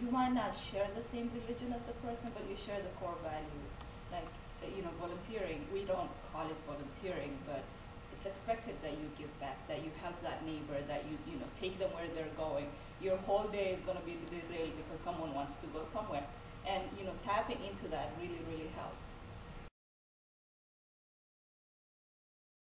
you might not share the same religion as the person, but you share the core values. Like, volunteering, we don't call it volunteering, but it's expected that you give back, that you help that neighbor, that you take them where they're going. Your whole day is going to be derailed because someone wants to go somewhere. And tapping into that really, really helps.